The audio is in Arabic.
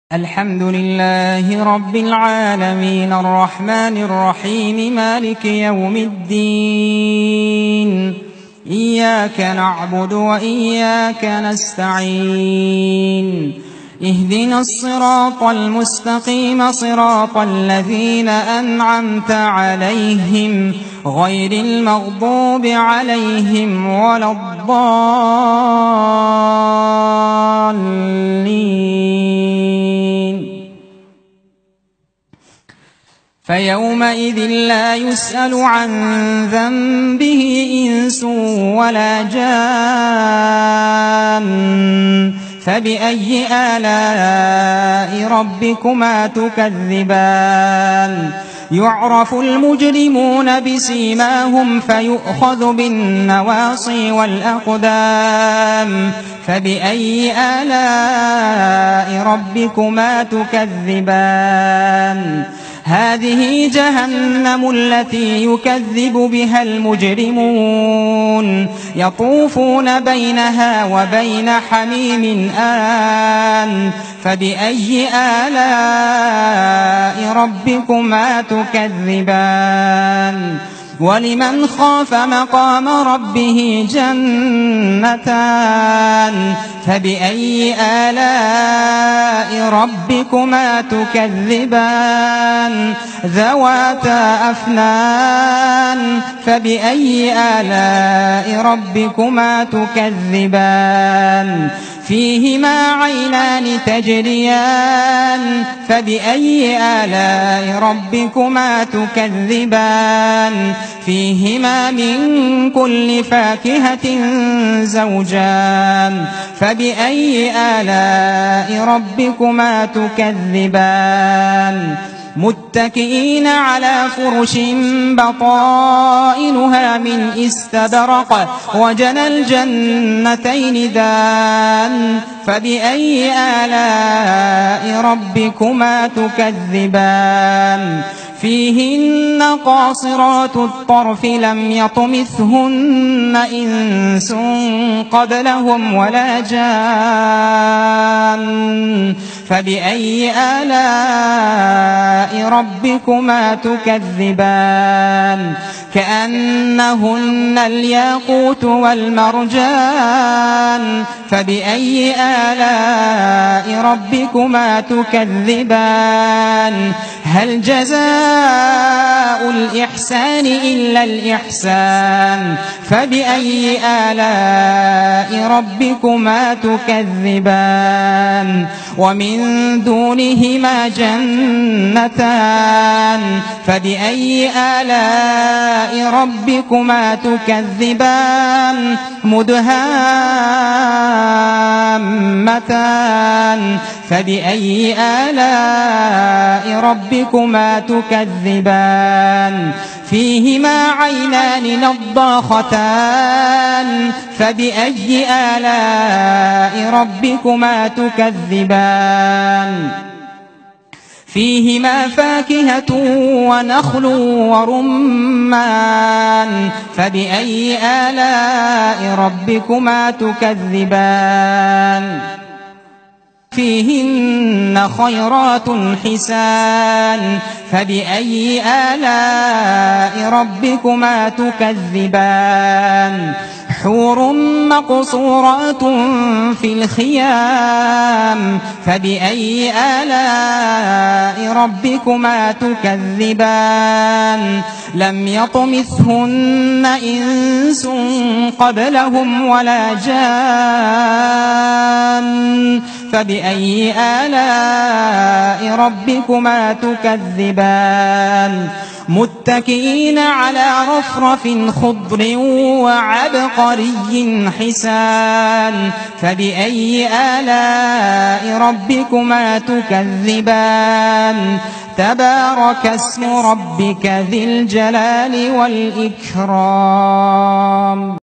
الحمد لله رب العالمين الرحمن الرحيم مالك يوم الدين إياك نعبد وإياك نستعين اهدنا الصراط المستقيم صراط الذين أنعمت عليهم غير المغضوب عليهم ولا الضالين فيومئذ لا يسأل عن ذنبه إنس ولا جان فبأي آلاء ربكما تكذبان يعرف المجرمون بسيماهم فيؤخذ بالنواصي والأقدام فبأي آلاء ربكما تكذبان هذه جهنم التي يكذب بها المجرمون يطوفون بينها وبين حميم آن فبأي آلاء ربكما تكذبان ولمن خاف مقام ربه جنتان فبأي آلاء ربكما تكذبان ذواتا أفنان فبأي آلاء ربكما تكذبان فيهما عينان تجريان فبأي آلاء ربكما تكذبان فيهما من كل فاكهة زوجان فبأي آلاء ربكما تكذبان متكئين على فرش بطائنها من استبرق وجنى الجنتين دان فبأي آلاء ربكما تكذبان فيهن قاصرات الطرف لم يطمثهن إنس قبلهم ولا جان فبأي آلاء ربكما تكذبان كأنهن الياقوت والمرجان فبأي آلاء ربكما تكذبان هل جزاء الإحسان إلا الإحسان فبأي آلاء ربكما تكذبان ومن دونهما جنتان فبأي آلاء ربكما تكذبان مدهامتان فبأي آلاء ربكما تكذبان فيهما عينان نضاختان فبأي آلاء ربكما تكذبان فيهما فاكهة ونخل ورمان فبأي آلاء ربكما تكذبان فيهن خيرات حسان فبأي آلاء ربكما تكذبان حور مقصورات في الخيام فبأي آلاء ربكما تكذبان لم يطمثهن إنس قبلهم ولا جان فبأي آلاء ربكما تكذبان متكئين على رفرف خضر وعبقري حسان فبأي آلاء ربكما تكذبان تبارك اسم ربك ذي الجلال والإكرام.